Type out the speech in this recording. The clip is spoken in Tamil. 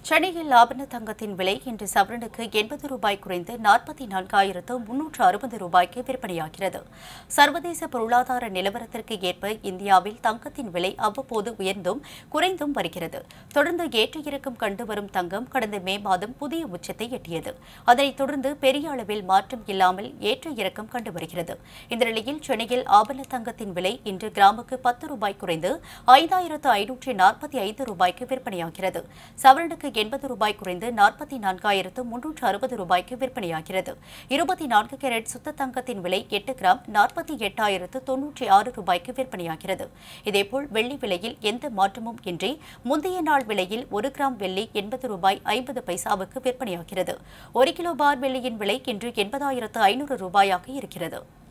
சென்னையில் ஆபரண தங்கத்தின் விலை இன்று சவரனுக்கு 80 ரூபாய் குறைந்து 44,360 ரூபாய்க்கு விற்பனையாகிறது. சர்வதேச பொருளாதார நிலவரத்திற்கு ஏற்ப இந்தியாவில் தங்கத்தின் விலை அவ்வப்போது உயர்ந்தும் குறைந்தும் வருகிறது. தொடர்ந்து ஏற்ற இறக்கம் கண்டு வரும் தங்கம் கடந்த மே மாதம் புதிய உச்சத்தை எட்டியது. அதனைத் தொடர்ந்து பெரிய அளவில் மாற்றம் இல்லாமல் ஏற்ற இறக்கம் கண்டு வருகிறது. இந்த நிலையில் சென்னையில் ஆபரண தங்கத்தின் விலை இன்று கிராமுக்கு 10 ரூபாய் குறைந்து 5,545 ரூபாய்க்கு விற்பனையாகிறது. சவரனுக்கு 80 ரூபாய் குறைந்து 44,360 ரூபாய்க்கு விற்பனையாகிறது. 24 கேரட் சுத்த தங்கத்தின் விலை 8 கிராம் 48,096 ரூபாய்க்கு விற்பனையாகிறது. இதேபோல் வெள்ளி விலையில் எந்த மாற்றமும் இன்றி முந்தைய நாள் விலையில் 1 கிராம் வெள்ளி 80 ரூபாய் 50 பைசாவுக்கு விற்பனையாகிறது. 1 கிலோ பார் வெள்ளியின் விலை இன்று 80,500 ரூபாயாக இருக்கிறது.